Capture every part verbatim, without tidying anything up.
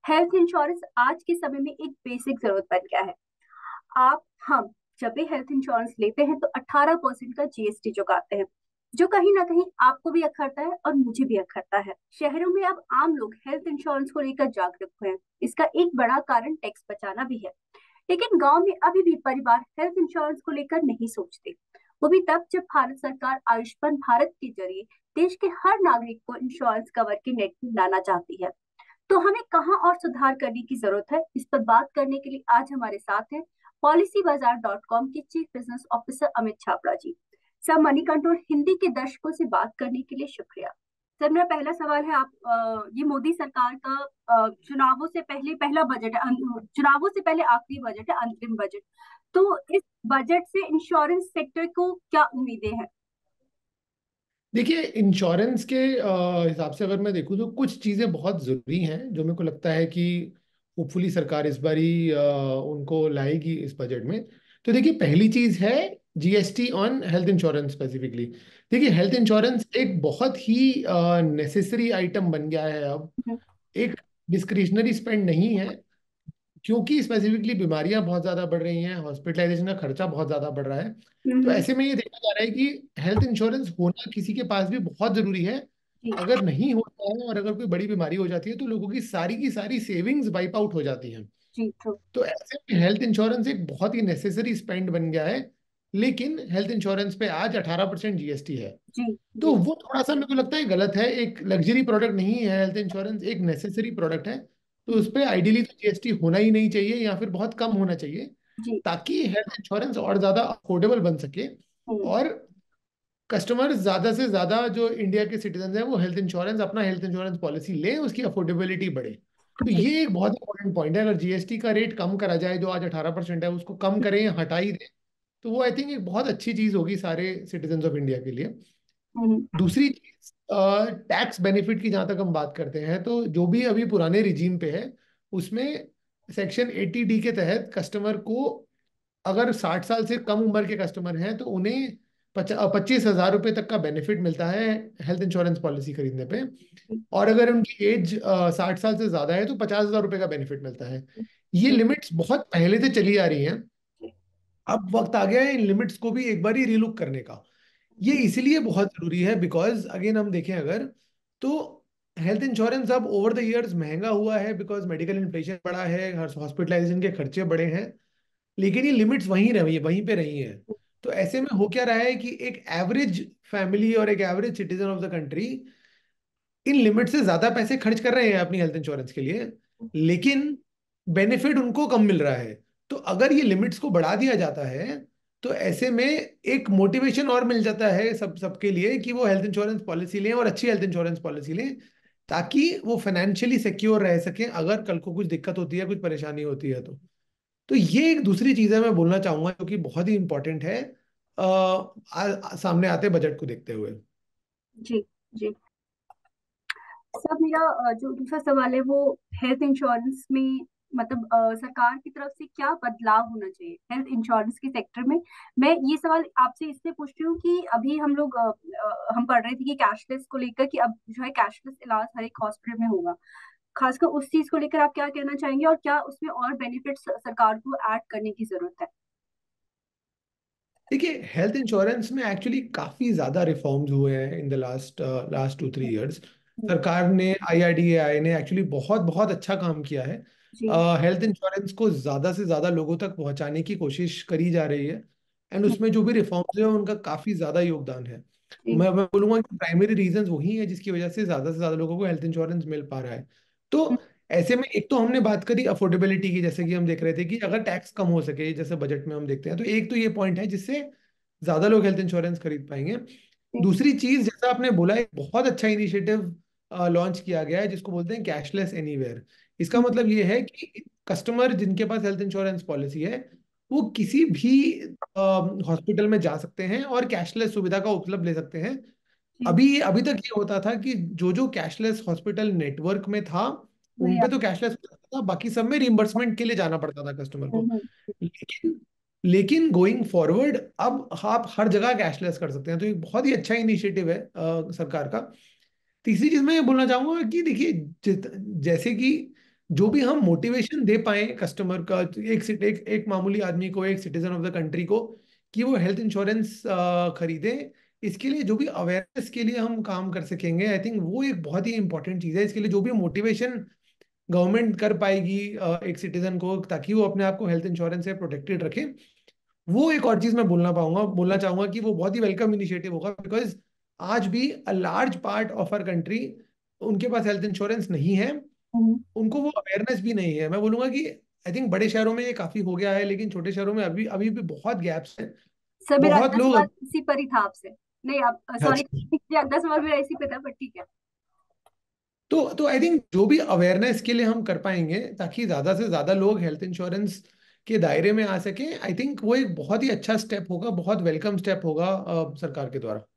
Health insurance आज के समय में एक बेसिक जरूरत बन गया है। आप हम जब भी हेल्थ इंश्योरेंस लेते हैं तो अठारह परसेंट का जीएसटी चुकाते हैं, जो कहीं ना कहीं आपको भी अखरता है और मुझे भी अखरता है। शहरों में अब आम लोग हेल्थ इंश्योरेंस को लेकर जागरूक हुए हैं। इसका एक बड़ा कारण टैक्स बचाना भी है। लेकिन गांव में अभी भी परिवार हेल्थ इंश्योरेंस को लेकर नहीं सोचते। वो भी तब जब भारत सरकार आयुष्मान भारत के जरिए देश के हर नागरिक को इंश्योरेंस कवर के नेट में लाना चाहती है। तो हमें कहाँ और सुधार करने की जरूरत है, इस पर बात करने के लिए आज हमारे साथ हैं पॉलिसी बाजार डॉट कॉम के chief business officer Amit Chhabra ji. Sir, Moneycontrol Hindi के दर्शकों से बात करने के लिए शुक्रिया। सर, मेरा पहला सवाल है, आप अ, ये मोदी सरकार का अ, चुनावों से पहले पहला बजट है, अं- चुनावों से पहले आखिरी बजट है, अंतरिम बजट। तो इस बजट से इंश्योरेंस सेक्टर को क्या उम्मीदें हैं? देखिए, इंश्योरेंस के अ, हिसाब से अगर मैं देखूँ तो कुछ चीज़ें बहुत ज़रूरी हैं जो मेरे को लगता है कि होपफुली सरकार इस बारी अ, उनको लाएगी इस बजट में। तो देखिए, पहली चीज़ है GST on health insurance specifically. देखिए, हेल्थ इंश्योरेंस एक बहुत ही नेसेसरी आइटम बन गया है अब। हम्म। एक डिस्क्रिशनरी स्पेंड नहीं है, क्योंकि स्पेसिफिकली बीमारियां बहुत ज्यादा बढ़ रही हैं, हॉस्पिटलाइजेशन का खर्चा बहुत ज्यादा बढ़ रहा है। तो हम्म। ऐसे में ये देखा जा रहा है कि हेल्थ इंश्योरेंस होना किसी के पास भी बहुत जरूरी है। जी। अगर नहीं होता है और अगर कोई बड़ी बीमारी हो जाती है तो लोगों की सारी की सारी सेविंग्स वाइप आउट हो जाती हैं। जी, ट्रू। तो ऐसे में हेल्थ इंश्योरेंस एक बहुत ही नेसेसरी स्पेंड बन गया है। लेकिन हेल्थ इंश्योरेंस पे आज अठारह परसेंट जीएसटी है। जी। तो जी। वो थोड़ा सा मेरे को लगता है गलत है। एक लग्जरी प्रोडक्ट नहीं है हेल्थ इंश्योरेंस, एक नेसेसरी प्रोडक्ट है। तो उस पर आइडियली तो जीएसटी होना ही नहीं चाहिए या फिर बहुत कम होना चाहिए, जी। ताकि हेल्थ इंश्योरेंस और ज्यादा अफोर्डेबल बन सके। हम्म। और कस्टमर ज्यादा से ज्यादा जो इंडिया के सिटीजन हैं वो हेल्थ इंश्योरेंस, अपना हेल्थ इंश्योरेंस पॉलिसी लें, उसकी अफोर्डेबिलिटी बढ़े। तो जी। ये एक बहुत इंपॉर्टेंट पॉइंट है। अगर जीएसटी का रेट कम करा जाए, जो आज अठारह परसेंट है, उसको कम करें या हटा ही दें, तो वो आई थिंक एक बहुत अच्छी चीज होगी सारे सिटीजन ऑफ इंडिया के लिए। हम्म। दूसरी चीज, टैक्स बेनिफिट की जहां तक हम बात करते हैं, तो जो भी अभी पुराने रिजीम पे है उसमें सेक्शन एटी डी के तहत कस्टमर को, अगर साठ साल से कम उम्र के कस्टमर हैं तो उन्हें पच्चीस हजार रुपये तक का बेनिफिट मिलता है हेल्थ इंश्योरेंस पॉलिसी खरीदने पे। और अगर उनकी एज साठ साल से ज्यादा है तो पचास हजार रुपये का बेनिफिट मिलता है। ये जी। लिमिट्स बहुत पहले से चली आ रही हैं। अब वक्त आ गया है इन लिमिट्स को भी एक बार ही रीलुक करने का। ये जी। इसीलिए बहुत जरूरी है बिकॉज अगेन हम देखें अगर, तो हेल्थ इंश्योरेंस अब ओवर द इयर्स महंगा हुआ है बिकॉज मेडिकल इन्फ्लेशन बढ़ा है, हॉस्पिटलाइजेशन के खर्चे बढ़े हैं। लेकिन ये लिमिट्स वहीं रही वहीं पे रही हैं। तो ऐसे में हो क्या रहा है कि एक एवरेज फैमिली और एक average citizen of the country इन लिमिट से ज्यादा पैसे खर्च कर रहे हैं अपनी हेल्थ इंश्योरेंस के लिए, लेकिन बेनिफिट उनको कम मिल रहा है। तो अगर ये लिमिट्स को बढ़ा दिया जाता है तो ऐसे में एक मोटिवेशन और मिल जाता है सब सबके लिए कि वो हेल्थ इंश्योरेंस पॉलिसी लें और अच्छी हेल्थ इंश्योरेंस पॉलिसी लें, ताकि वो फाइनेंशियली सिक्योर रह सकें अगर कल को कुछ दिक्कत होती है, कुछ परेशानी होती है तो। तो ये एक दूसरी चीज है मैं बोलना चाहूंगा जो कि बहुत ही इंपॉर्टेंट है आ, आ, आ, सामने आते बजट को देखते हुए। जी। जी। सब मेरा अ, जो दूसरा सवाल है वो हेल्थ इंश्योरेंस में, मतलब अ, सरकार की तरफ से क्या बदलाव होना चाहिए हेल्थ इंश्योरेंस के सेक्टर में। मैं ये सवाल आपसे इसलिए पूछ रही हूँ कि अभी हम लोग अ, अ, हम पढ़ रहे थे कि कैशलेस को लेकर, कि अब जो है कैशलेस इलाज हर एक हॉस्पिटल में होगा। खासकर उस चीज को लेकर आप क्या कहना चाहेंगे, और क्या उसमें और बेनिफिट्स सरकार को ऐड करने की जरूरत है? देखिए, हेल्थ इंश्योरेंस में एक्चुअली काफी ज्यादा रिफॉर्म्स हुए हैं in the last last two three years. Hmm. सरकार ने, आईआरडीएआई ने एक्चुअली बहुत बहुत अच्छा काम किया है। जी। हेल्थ इंश्योरेंस को ज्यादा से ज्यादा लोगों तक पहुंचाने की कोशिश करी जा रही है। And hmm. उसमें जो भी रिफॉर्म्स है उनका काफी ज्यादा योगदान है। जी। मैं मैं बोलूंगा कि प्राइमरी रीजंस वही है जिसकी वजह से ज्यादा से ज्यादा लोगों को हेल्थ इंश्योरेंस मिल पा रहा है। हम्म। तो ऐसे में एक तो हमने बात करी अफोर्डेबिलिटी की, जैसे कि हम देख रहे थे कि अगर टैक्स कम हो सके जैसे बजट में हम देखते हैं, तो एक तो ये पॉइंट है जिससे ज्यादा लोग हेल्थ इंश्योरेंस खरीद पाएंगे। जी। दूसरी चीज, जैसा आपने बोला, एक बहुत अच्छा इनिशिएटिव लॉन्च किया गया है जिसको बोलते हैं कैशलेस एनीवेयर। इसका हम्म। मतलब ये है कि कस्टमर जिनके पास हेल्थ इंश्योरेंस पॉलिसी है वो किसी भी हॉस्पिटल में जा सकते हैं और कैशलेस सुविधा का उपलब्ध ले सकते हैं। जी। अभी अभी तक ये होता था कि जो जो कैशलेस हॉस्पिटल नेटवर्क में था वही उन पे आप। तो कैशलेस था, बाकी सब में रिम्बर्समेंट के लिए जाना पड़ता था कस्टमर को। हम्म। लेकिन लेकिन गोइंग फॉरवर्ड अब आप हर जगह कैशलेस कर सकते हैं। तो ये बहुत ही अच्छा इनिशिएटिव है अ, सरकार का। तीसरी चीज मैं ये बोलना चाहूंगा कि देखिए, जित- जैसे कि जो भी हम मोटिवेशन दे पाए कस्टमर का, एक सिट एक एक मामूली आदमी को, एक सिटीजन ऑफ द कंट्री को, कि वो हेल्थ इंश्योरेंस खरीदे, इसके लिए जो भी अवेयरनेस के लिए हम काम कर सकेंगे, आई थिंक वो एक बहुत ही इंपॉर्टेंट चीज़ है। इसके लिए जो भी मोटिवेशन गवर्नमेंट कर पाएगी अ, एक सिटीजन को, ताकि वो अपने आप को हेल्थ इंश्योरेंस से प्रोटेक्टेड रखे, वो एक और चीज मैं बोलना पाऊंगा बोलना चाहूंगा कि वो बहुत ही वेलकम इनिशिएटिव होगा। बिकॉज आज भी a large part of our country, उनके पास हेल्थ इंश्योरेंस नहीं है, हम्म। उनको वो अवेयरनेस भी नहीं है। मैं बोलूंगा कि आई थिंक बड़े शहरों में ये काफी हो गया है, लेकिन छोटे शहरों में अभी अभी भी बहुत गैप्स हैं। सर मेरा बहुत अगला लोग सवाल अभी- इसी पर ही था आपसे। नहीं आप सॉरी, अच्छा। अगला सवाल मेरा इसी पे था, पर ठीक है। तो तो आई थिंक जो भी अवेयरनेस के लिए हम कर पाएंगे, ताकि ज्यादा से ज्यादा लोग हेल्थ इंश्योरेंस के दायरे में आ सके, आई थिंक वो एक बहुत ही अच्छा स्टेप होगा, बहुत वेलकम स्टेप होगा अ, सरकार के द्वारा।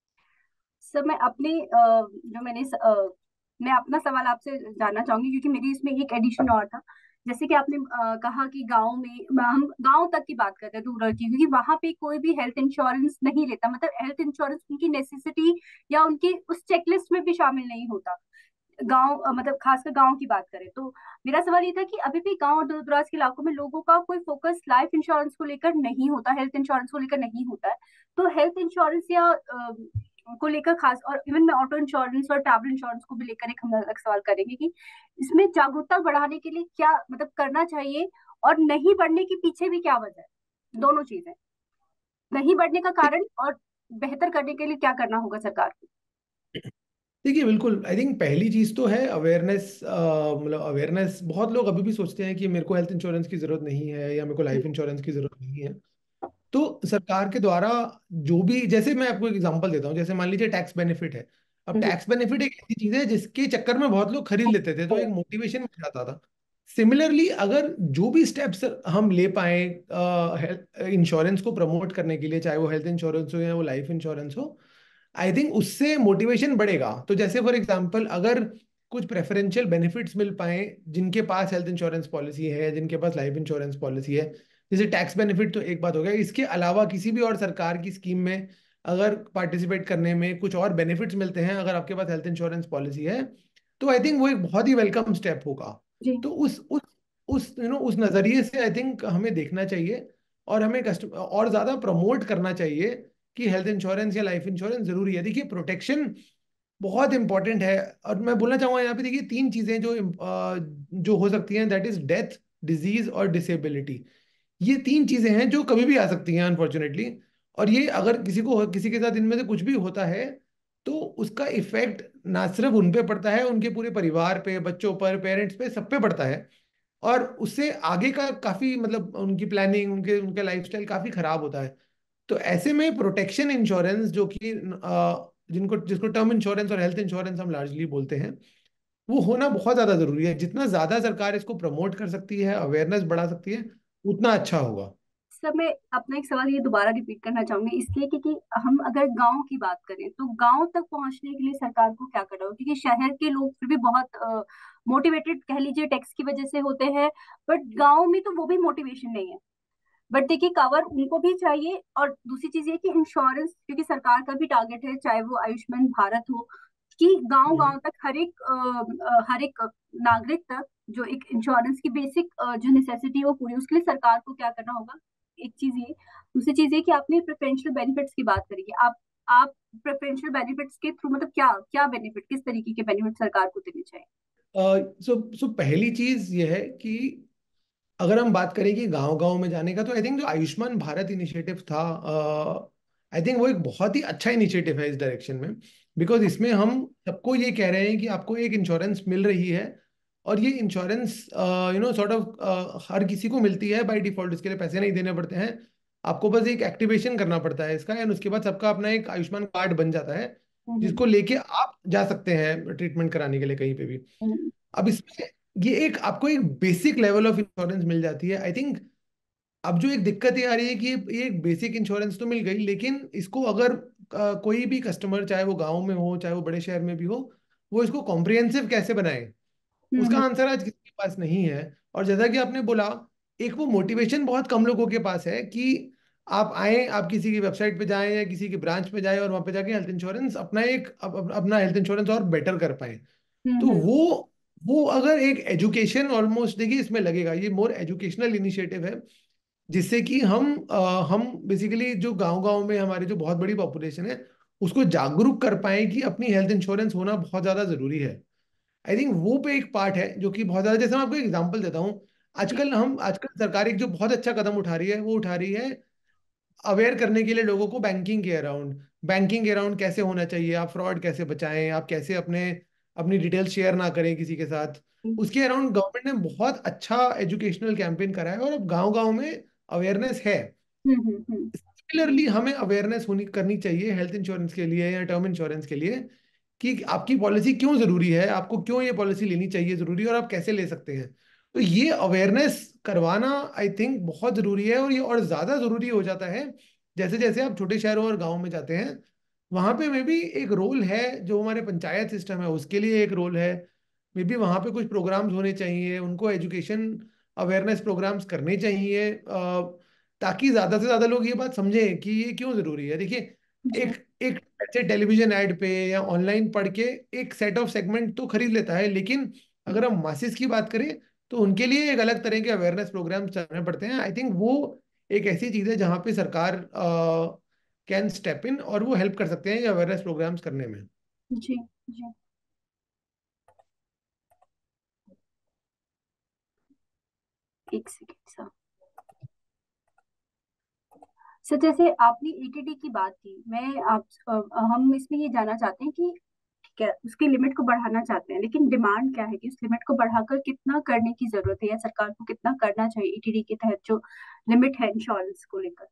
सर मैं अपने अ, जो मैंने स- अ, मैं अपना सवाल आपसे जानना चाहूंगी, क्योंकि मेरी इसमें एक एडिशन और था। जैसे कि आपने अ, कहा कि गांव में, हम गांव तक की बात कर रहे हैं, रूरल की, क्योंकि वहां पे कोई भी हेल्थ इंश्योरेंस नहीं लेता, मतलब हेल्थ इंश्योरेंस उनकी नेसेसिटी या उनकी उस चेकलिस्ट में भी शामिल नहीं होता। गांव अ, मतलब खासकर गांव की बात करें तो मेरा सवाल ये था कि अभी भी गांव और दूर दराज के इलाकों में लोगों का कोई फोकस लाइफ इंश्योरेंस को लेकर नहीं होता, हेल्थ इंश्योरेंस को लेकर नहीं होता है। तो हेल्थ इंश्योरेंस या अ, को लेकर खास, और इवन मैं ऑटो इंश्योरेंस और ट्रैवल इंश्योरेंस को भी लेकर एक हम अलग सवाल करेंगे कि इसमें जागरूकता बढ़ाने के लिए क्या मतलब करना चाहिए, और नहीं बढ़ने के पीछे भी क्या वजह है, दोनों चीजें, नहीं बढ़ने का कारण और बेहतर करने के लिए क्या करना होगा सरकार को। देखिए, बिल्कुल, आई थिंक पहली चीज तो है अवेयरनेस। मतलब अवेयरनेस, बहुत लोग अभी भी सोचते हैं कि मेरे को हेल्थ इंश्योरेंस की जरूरत नहीं है या मेरे को लाइफ इंश्योरेंस की जरूरत नहीं है। तो सरकार के द्वारा जो भी, जैसे मैं आपको एक एग्जांपल देता हूँ, जैसे मान लीजिए टैक्स बेनिफिट है। अब हम्म। टैक्स बेनिफिट एक ऐसी चीज है जिसके चक्कर में बहुत लोग खरीद लेते थे, तो एक मोटिवेशन मिल जाता था। सिमिलरली, अगर जो भी स्टेप्स हम ले पाए इंश्योरेंस को प्रमोट करने के लिए, चाहे वो हेल्थ इंश्योरेंस हो या वो लाइफ इंश्योरेंस हो, आई थिंक उससे मोटिवेशन बढ़ेगा। तो जैसे फॉर एग्जांपल, अगर कुछ प्रेफरेंशियल बेनिफिट्स मिल पाए जिनके पास हेल्थ इंश्योरेंस पॉलिसी है, जिनके पास लाइफ इंश्योरेंस पॉलिसी है, जैसे टैक्स बेनिफिट तो एक बात हो गया, इसके अलावा किसी भी और सरकार की स्कीम में अगर पार्टिसिपेट करने में कुछ और बेनिफिट्स मिलते हैं, अगर आपके पास हेल्थ इंश्योरेंस पॉलिसी है, तो आई थिंक वो एक बहुत ही वेलकम स्टेप होगा। जी। तो उस उस उस यू नो उस नजरिए से आई थिंक हमें देखना चाहिए, और हमें कस्टमर और ज्यादा प्रमोट करना चाहिए कि हेल्थ इंश्योरेंस या लाइफ इंश्योरेंस जरूरी है। देखिए, प्रोटेक्शन बहुत इंपॉर्टेंट है। और मैं बोलना चाहूंगा यहाँ पे, देखिए, तीन चीजें जो अ, जो हो सकती हैं, दैट इज डेथ, डिजीज और डिसेबिलिटी। ये तीन चीजें हैं जो कभी भी आ सकती हैं अनफॉर्चुनेटली। और ये अगर किसी को किसी के साथ इनमें से कुछ भी होता है, तो उसका इफेक्ट ना सिर्फ उन पे पड़ता है, उनके पूरे परिवार पे, बच्चों पर, पेरेंट्स पे, सब पे पड़ता है। और उससे आगे का काफी, मतलब उनकी प्लानिंग, उनके उनका लाइफस्टाइल काफी खराब होता है। तो ऐसे में प्रोटेक्शन इंश्योरेंस, जो कि अ, जिनको जिसको टर्म इंश्योरेंस और हेल्थ इंश्योरेंस हम लार्जली बोलते हैं, वो होना बहुत ज्यादा जरूरी है। जितना ज्यादा सरकार इसको प्रमोट कर सकती है, अवेयरनेस बढ़ा सकती है, उतना अच्छा होगा। सर मैं अपना एक सवाल ये दोबारा रिपीट करना चाहूंगी, इसलिए क्योंकि हम अगर गांव की बात करें तो गांव तक पहुंचने के लिए सरकार को क्या करना होगा, क्योंकि शहर के लोग फिर भी बहुत मोटिवेटेड कह लीजिए टैक्स की वजह से होते हैं, बट गांव में तो वो भी मोटिवेशन नहीं है। बट देखिए कवर उनको भी चाहिए, और दूसरी चीज ये कि इंश्योरेंस, क्योंकि सरकार का भी टारगेट है, चाहे वो आयुष्मान भारत हो, कि गांव हम्म। गांव तक हर एक अ, अ, हर एक नागरिक तक जो एक इंश्योरेंस की बेसिक जो नेसेसिटी है वो पूरी, उसके लिए सरकार को क्या करना होगा। एक चीज ये, दूसरी चीज ये कि आपने प्रेफरेंशियल बेनिफिट्स की बात करी है, आप आप प्रेफरेंशियल बेनिफिट्स के थ्रू मतलब क्या क्या बेनिफिट, किस तरीके के बेनिफिट सरकार को देने चाहिए। सो सो पहली चीज ये है कि अगर हम बात करें कि गांव गांव में जाने का, तो आई थिंक जो आयुष्मान भारत इनिशिएटिव था, आई थिंक वो एक बहुत ही अच्छा इनिशिएटिव है इस डायरेक्शन में। बिकॉज इसमें हम सबको ये कह रहे हैं कि आपको एक इंश्योरेंस मिल रही है, और ये insurance you know sort of हर किसी को मिलती है बाय डिफॉल्ट। इसके लिए पैसे नहीं देने पड़ते हैं, आपको बस एक एक्टिवेशन करना पड़ता है इसका, एंड उसके बाद सबका अपना एक आयुष्मान कार्ड बन जाता है, हम्म। जिसको लेके आप जा सकते हैं ट्रीटमेंट कराने के लिए कहीं पे भी। हम्म। अब इसमें ये एक आपको एक बेसिक लेवल ऑफ इंश्योरेंस मिल जाती है, आई थिंक। अब जो एक दिक्कत ये आ रही है कि ये ये एक बेसिक इंश्योरेंस तो मिल गई, लेकिन इसको अगर अ, कोई भी कस्टमर, चाहे वो गांव में हो चाहे वो बड़े शहर में भी हो, वो इसको कॉम्प्रिहेंसिव कैसे बनाए, हम्म। उसका हम्म। आंसर आज किसी के पास नहीं है। और जैसा कि आपने बोला, एक वो मोटिवेशन बहुत कम लोगों के पास है कि आप आए, आप किसी की वेबसाइट पे जाएं या किसी की ब्रांच पे जाएं, और वहां पे जाके हेल्थ इंश्योरेंस अपना एक अप, अप- अपना हेल्थ इंश्योरेंस और बेटर कर पाए। हम्म। तो हम्म। वो वो अगर एक एजुकेशन ऑलमोस्ट, देखिए इसमें लगेगा, ये मोर एजुकेशनल इनिशिएटिव है, जिससे कि हम अ, हम बेसिकली जो गांव गांव में हमारी जो बहुत बड़ी पॉपुलेशन है उसको जागरूक कर पाए कि अपनी हेल्थ इंश्योरेंस होना बहुत ज्यादा जरूरी है। आई थिंक वो पे एक पार्ट है जो कि बहुत ज्यादा, जैसे मैं आपको एग्जांपल देता हूँ। जी। आजकल हम आजकल सरकार एक जो बहुत अच्छा कदम उठा रही है, वो उठा रही है अवेयर करने के लिए लोगों को बैंकिंग के अराउंड, बैंकिंग के अराउंड कैसे होना चाहिए, आप फ्रॉड कैसे बचाएं, आप कैसे अपने अपनी डिटेल्स शेयर ना करें किसी के साथ। उसके अराउंड गवर्नमेंट ने बहुत अच्छा एजुकेशनल कैंपेन करा है और अब गांव गांव में अवेयरनेस है। हम्म हम्म हम्म। सिमिलरली हमें अवेयरनेस होनी करनी चाहिए हेल्थ इंश्योरेंस के लिए या टर्म इंश्योरेंस के लिए, कि आपकी पॉलिसी क्यों जरूरी है, आपको क्यों ये पॉलिसी लेनी चाहिए जरूरी है, और आप कैसे ले सकते हैं। तो ये अवेयरनेस करवाना आई थिंक बहुत जरूरी है, और ये और ज्यादा जरूरी हो जाता है जैसे जैसे आप छोटे शहरों और गाँव में जाते हैं। वहां पे मे बी एक रोल है, जो हमारे पंचायत सिस्टम है उसके लिए एक रोल है। मे बी वहां पे कुछ प्रोग्राम्स होने चाहिए, उनको एजुकेशन अवेयरनेस प्रोग्राम्स करने चाहिए, अ, ताकि ज्यादा से ज्यादा लोग ये बात समझें कि ये क्यों जरूरी है। देखिए, जी एक एक ऐसे टेलीविजन ऐड पे या ऑनलाइन पढ़ के एक सेट ऑफ सेगमेंट तो खरीद लेता है, लेकिन अगर हम मासिस की बात करें तो उनके लिए एक अलग तरह के अवेयरनेस प्रोग्राम चलाने पड़ते हैं। आई थिंक वो एक ऐसी चीज है जहाँ पे सरकार कैन स्टेप इन और वो हेल्प कर सकते हैं ये अवेयरनेस प्रोग्राम्स करने में। जी जी। एक सेकेंड सर। सर जैसे आपने एटीडी की बात की, मैं आप अ, हम इसमें ये जानना चाहते हैं कि ठीक है उसकी लिमिट को बढ़ाना चाहते हैं, लेकिन डिमांड क्या है कि उस लिमिट को बढ़ाकर कितना करने की जरूरत है, या सरकार को कितना करना चाहिए एटीडी के तहत जो लिमिट है इंश्योरेंस को लेकर।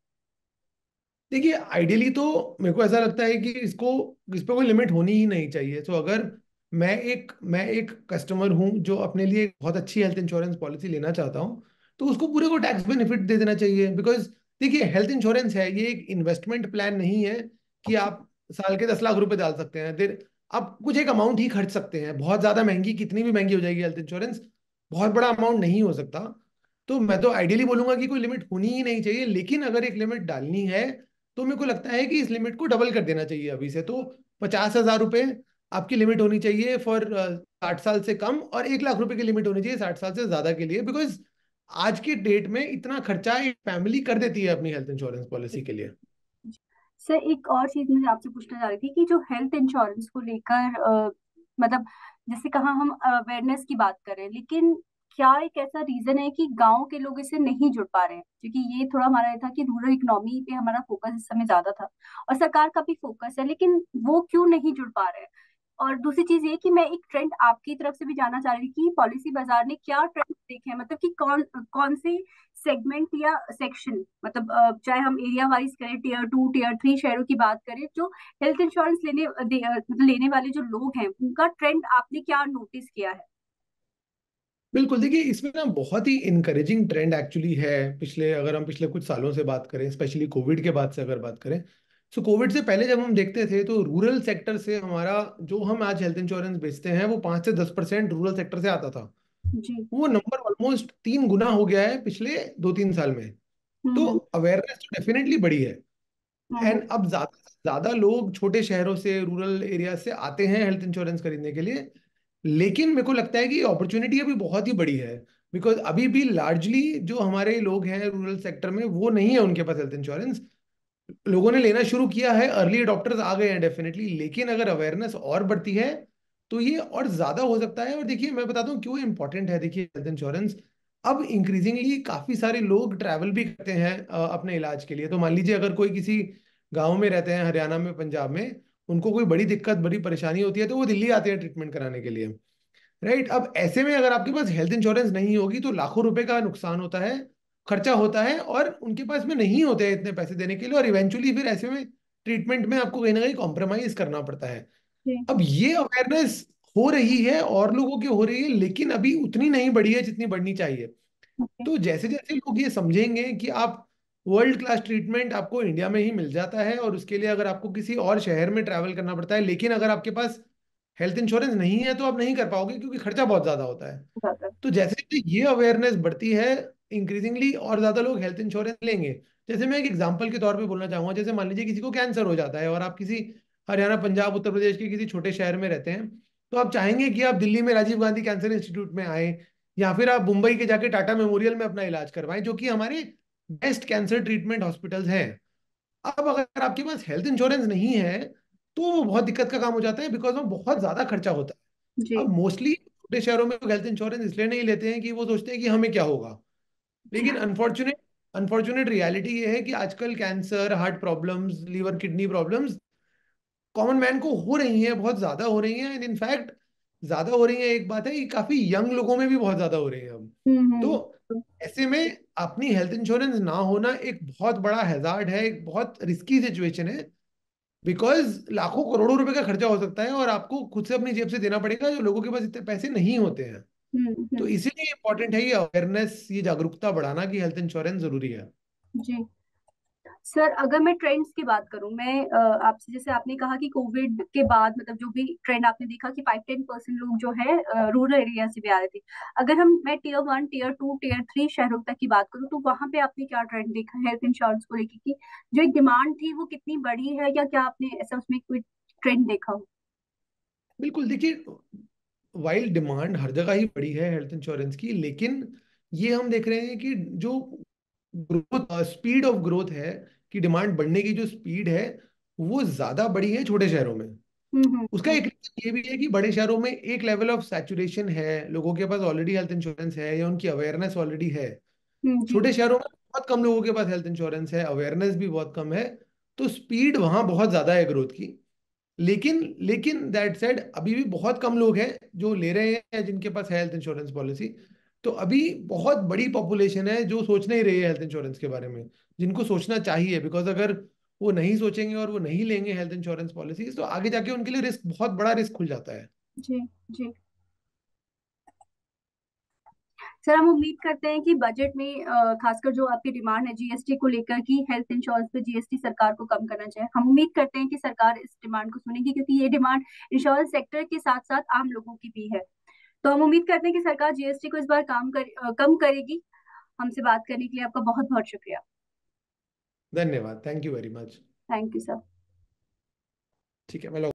देखिए, आइडियली तो मेरे को ऐसा लगता है कि इसको इस पे कोई लिमिट होनी ही नहीं चाहिए। तो अगर मैं एक मैं एक कस्टमर हूं जो अपने लिए एक बहुत अच्छी हेल्थ इंश्योरेंस पॉलिसी लेना चाहता हूं, तो उसको पूरे को टैक्स बेनिफिट दे देना चाहिए। बिकॉज देखिए, हेल्थ इंश्योरेंस है, ये एक इन्वेस्टमेंट प्लान नहीं है कि आप साल के दस लाख रुपए डाल सकते हैं। देर आप कुछ एक अमाउंट ही खर्च सकते हैं, बहुत ज्यादा महंगी, कितनी भी महंगी हो जाएगी हेल्थ इंश्योरेंस, बहुत बड़ा अमाउंट नहीं हो सकता। तो मैं तो आइडियली बोलूंगा कि कोई लिमिट होनी ही नहीं चाहिए, लेकिन अगर एक लिमिट डालनी है तो मेरे को लगता है कि इस लिमिट को डबल कर देना चाहिए अभी से। तो पचास हजार रुपए आपकी लिमिट होनी चाहिए फॉर साठ साल से कम, और एक लाख रुपए की लिमिट होनी चाहिए साठ साल से ज्यादा के लिए। बिकॉज आज के डेट में इतना खर्चा एक फैमिली कर देती है अपनी हेल्थ इंश्योरेंस पॉलिसी के लिए। सर एक और चीज मुझे आपसे पूछना चाह रही थी कि जो हेल्थ इंश्योरेंस को लेकर अ, मतलब जैसे कहा हम अवेयरनेस की बात करें, लेकिन क्या एक ऐसा रीजन है कि गांव के लोग इससे नहीं जुड़ पा रहे हैं? क्योंकि ये थोड़ा हमारा ये था कि रूरल इकोनॉमी पे हमारा फोकस इस समय ज्यादा था, और सरकार का भी फोकस है, लेकिन वो क्यों नहीं जुड़ पा रहे हैं? और दूसरी चीज ये कि मैं एक ट्रेंड आपकी तरफ से भी जानना चाह रही थी कि पॉलिसी बाजार ने क्या ट्रेंड देखे हैं, मतलब कि कौन कौन से सेगमेंट या सेक्शन, मतलब अ, चाहे हम एरिया वाइज करें, टीयर टू टीयर थ्री शहरों की बात करें, जो हेल्थ इंश्योरेंस लेने दे, अ, मतलब लेने वाले जो लोग हैं उनका ट्रेंड आपने क्या नोटिस किया है? बिल्कुल, देखिए इसमें ना बहुत ही इनकरेजिंग ट्रेंड एक्चुअली है। पिछले अगर हम पिछले कुछ सालों से बात करें, स्पेशली कोविड के बाद से अगर बात करें, सो कोविड से पहले जब हम देखते थे तो रूरल सेक्टर से हमारा जो हम आज हेल्थ इंश्योरेंस बेचते हैं वो पाँच से दस परसेंट रूरल सेक्टर से आता था। जी। वो नंबर ऑलमोस्ट तीन गुना हो गया है पिछले दो तीन साल में। तो हम्म अवेयरनेस तो डेफिनेटली बढ़ी है। हम्म एंड अब ज्यादा से ज्यादा लोग छोटे शहरों से, रूरल एरिया से आते हैं हेल्थ इंश्योरेंस खरीदने के लिए। लेकिन मेरे को लगता है कि अपॉर्चुनिटी अभी बहुत ही बड़ी है। बिकॉज अभी भी लार्जली जो हमारे लोग हैं रूरल सेक्टर में, वो नहीं है उनके पास हेल्थ इंश्योरेंस। लोगों ने लेना शुरू किया है, अर्ली अडॉप्टर्स आ गए हैं डेफिनेटली, लेकिन अगर अवेयरनेस और बढ़ती है तो ये और ज्यादा हो सकता है। और देखिए, मैं बताता हूँ क्यों इंपॉर्टेंट है। देखिए, हेल्थ इंश्योरेंस अब इंक्रीजिंगली काफी सारे लोग ट्रैवल भी करते हैं अ, अपने इलाज के लिए। तो मान लीजिए अगर कोई किसी गांव में रहते हैं, हरियाणा में, पंजाब में, उनको कोई बड़ी दिक्कत, बड़ी परेशानी होती है तो वो दिल्ली आते हैं ट्रीटमेंट कराने के लिए। राइट, अब ऐसे में अगर आपके पास हेल्थ इंश्योरेंस नहीं होगी तो लाखों रुपए का नुकसान होता है, खर्चा होता है, और उनके पास में नहीं होते हैं इतने पैसे देने के लिए, और इवेंचुअली फिर ऐसे में ट्रीटमेंट में आपको कहीं ना कहीं कॉम्प्रोमाइज करना पड़ता है। जी। अब ये अवेयरनेस हो रही है और लोगों की हो रही है, लेकिन अभी उतनी नहीं बढ़ी है जितनी बढ़नी चाहिए। ओके। तो जैसे जैसे लोग ये समझेंगे कि आप वर्ल्ड क्लास ट्रीटमेंट आपको इंडिया में ही मिल जाता है, और उसके लिए अगर आपको किसी और शहर में ट्रैवल करना पड़ता है, लेकिन अगर आपके पास हेल्थ इंश्योरेंस नहीं है तो आप नहीं कर पाओगे क्योंकि खर्चा बहुत ज्यादा होता है। ज्यादा। तो जैसे जैसे ये अवेयरनेस बढ़ती है, इंक्रीजिंगली और ज्यादा लोग हेल्थ इंश्योरेंस लेंगे। जैसे मैं एक एग्जांपल के तौर पे बोलना चाहूंगा, जैसे मान लीजिए किसी को कैंसर हो जाता है और आप किसी हरियाणा, पंजाब, उत्तर प्रदेश के किसी छोटे शहर में रहते हैं, तो आप चाहेंगे कि आप दिल्ली में राजीव गांधी कैंसर इंस्टीट्यूट में आए, या फिर आप मुंबई के जाके टाटा मेमोरियल में अपना इलाज करवाएं, जो कि हमारे बेस्ट कैंसर ट्रीटमेंट हॉस्पिटल्स हैं। अब अगर आपके पास हेल्थ इंश्योरेंस नहीं है तो वो बहुत दिक्कत का काम हो जाता है, बिकॉज में बहुत ज्यादा खर्चा होता है। जी। अब मोस्टली छोटे शहरों में हेल्थ इंश्योरेंस इसलिए नहीं लेते हैं कि वो सोचते हैं कि हमें क्या होगा, लेकिन अनफॉर्चुनेट अनफॉर्चुनेट रियलिटी ये है कि आजकल cancer, heart problems, liver kidney problems common man को हो रही हैं, बहुत ज्यादा हो रही हैं, एंड इनफैक्ट ज्यादा हो रही हैं एक बात है, ये काफी यंग लोगों में भी बहुत ज्यादा हो रही है अब। हम्म तो हम्म। ऐसे में अपनी हेल्थ इंश्योरेंस ना होना एक बहुत बड़ा हैजार्ड है, एक बहुत रिस्की सिचुएशन है, बिकॉज लाखों करोड़ों रुपए का खर्चा हो सकता है और आपको खुद से अपनी जेब से देना पड़ेगा, जो लोगों के पास इतने पैसे नहीं होते हैं। हम्म तो हम्म। इसीलिए इंपॉर्टेंट है ये अवेयरनेस, ये जागरूकता बढ़ाना कि हेल्थ इंश्योरेंस जरूरी है। जी सर, अगर मैं ट्रेंड्स की बात करूं, मैं अ, आपसे, जैसे आपने कहा कि कोविड के बाद मतलब जो भी ट्रेंड आपने देखा कि फाइव टेन परसेंट लोग जो है रूरल एरिया से भी आ रहे थे। अगर हम मैं tier one, tier two, tier three शहरों तक की बात करूं, तो वहां पे आपने क्या ट्रेंड देखा हेल्थ इंश्योरेंस को लेकर कि जो एक डिमांड थी वो कितनी बड़ी है, या क्या आपने ऐसा उसमें कोई ट्रेंड देखा हो? बिल्कुल, देखिए, वाइल डिमांड हर जगह ही बड़ी है हेल्थ इंश्योरेंस की, लेकिन ये हम देख रहे हैं कि जो ग्रोथ, स्पीड ऑफ ग्रोथ है, कि डिमांड बढ़ने की जो स्पीड है वो ज्यादा बड़ी है छोटे शहरों में। हम्म हम्म उसका हम्म। एक रीजन ये भी है कि बड़े शहरों में एक लेवल ऑफ सैचुरेशन है, लोगों के पास ऑलरेडी हेल्थ इंश्योरेंस है या उनकी अवेयरनेस ऑलरेडी है। हम्म, जी। छोटे शहरों में बहुत कम लोगों के पास हेल्थ इंश्योरेंस है, अवेयरनेस भी बहुत कम है, तो स्पीड वहां बहुत ज्यादा है ग्रोथ की। लेकिन लेकिन दैट सेड अभी भी बहुत कम लोग हैं जो ले रहे हैं, जिनके पास हेल्थ इंश्योरेंस पॉलिसी। तो अभी बहुत बड़ी पॉपुलेशन है जो सोच नहीं रही है हेल्थ इंश्योरेंस के बारे में, जिनको सोचना चाहिए, बिकॉज अगर वो नहीं सोचेंगे और वो नहीं लेंगे हेल्थ इंश्योरेंस पॉलिसी, तो आगे जाके उनके लिए रिस्क, बहुत बड़ा रिस्क खुल जाता है। जी जी। सर, हम उम्मीद करते हैं कि बजट में अ, खासकर जो आपकी डिमांड है जीएसटी को लेकर कि हेल्थ इंश्योरेंस पे जीएसटी सरकार को कम करना चाहिए, हम उम्मीद करते हैं कि सरकार इस डिमांड को सुनेगी, क्योंकि ये डिमांड इंश्योरेंस सेक्टर के साथ साथ आम लोगों की भी है। तो हम उम्मीद करते हैं कि सरकार जीएसटी को इस बार काम कर, अ, कम करेगी। हमसे बात करने के लिए आपका बहुत बहुत शुक्रिया। धन्यवाद, thank you very much. Thank you sir. ठीक है, मैं